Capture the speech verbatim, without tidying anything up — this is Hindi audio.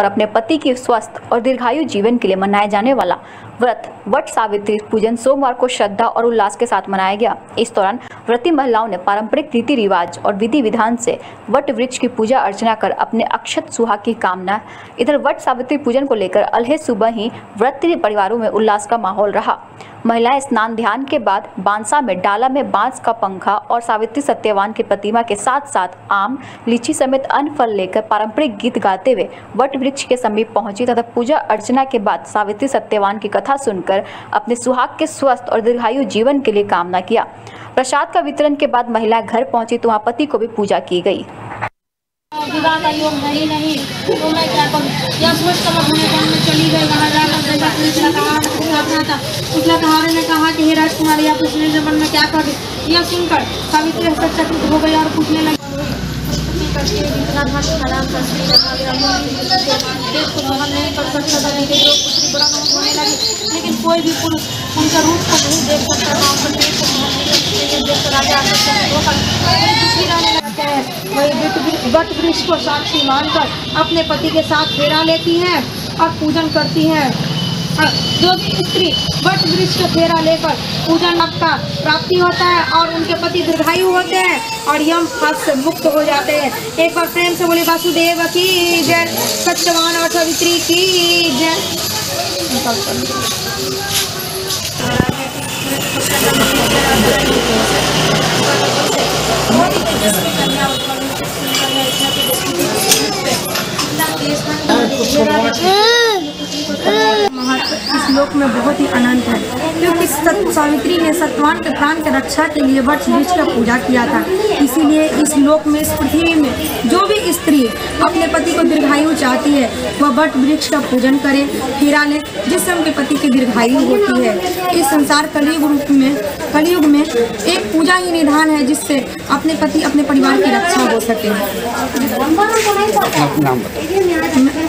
कर अपने पति के स्वस्थ और दीर्घायु जीवन के लिए मनाए जाने वाला व्रत वट सावित्री पूजन सोमवार को श्रद्धा और उल्लास के साथ मनाया गया। इस दौरान व्रती महिलाओं ने पारंपरिक रीति रिवाज और विधि विधान से वट वृक्ष की पूजा अर्चना कर अपने अक्षत सुहाग की कामना। इधर वट सावित्री पूजन को लेकर अलहे सुबह ही व्रती परिवारों में उल्लास का माहौल रहा। महिलाएं स्नान ध्यान के बाद बांसा में डाला में बांस का पंखा और सावित्री सत्यवान की प्रतिमा के साथ साथ आम लीची समेत अन्य फल लेकर पारंपरिक गीत गाते हुए वट वृक्ष के समीप पहुंची तथा पूजा अर्चना के बाद सावित्री सत्यवान की कथा सुनकर अपने सुहाग के स्वस्थ और दीर्घायु जीवन के लिए कामना किया। प्रसाद का वितरण के बाद महिलाएं घर पहुंची तो वहां पति को भी पूजा की गई। विवाह का योग है ही नहीं तो मैं क्या करूँ, या सोच कर अपने काम में चली गई। वहाँ जाकर देखा था पिछला कहारे ने कहा कि हे राजकुमारी आप पूछने जबन में क्या कर रही। यह सुनकर सावित्री चकित हो गई और पूछने लगी इतना धन खराब देश को भवन नहीं कर सकता था, होने लगी। लेकिन कोई भी पुरुष उनका रूप को नहीं देख सकता था। वही वट वृक्ष को साक्षी मानकर अपने पति के साथ फेरा लेती हैं और पूजन करती हैं। जो स्त्री वट वृक्ष का फेरा लेकर पूजन का प्राप्ति होता है और उनके पति दीर्घायु होते हैं और यम हाथ से मुक्त हो जाते हैं। एक बार प्रेम से बोले वासुदेव की जय, सत्यवान और सावित्री की जय। महत्व इस लोक में बहुत ही अनंत है, क्योंकि सावित्री ने सत्यवान के प्राण की रक्षा के लिए वट वृक्ष का पूजा किया था। इसीलिए इस लोक में, इस पृथ्वी में जो भी स्त्री अपने पति को दीर्घायु चाहती है वह वट वृक्ष का पूजन करे, फेरा ले, जिससे उनके पति की दीर्घायु होती है। इस संसार कलयुग रूप में कलयुग में एक पूजा ही निधान है जिससे अपने पति अपने परिवार की रक्षा हो सके।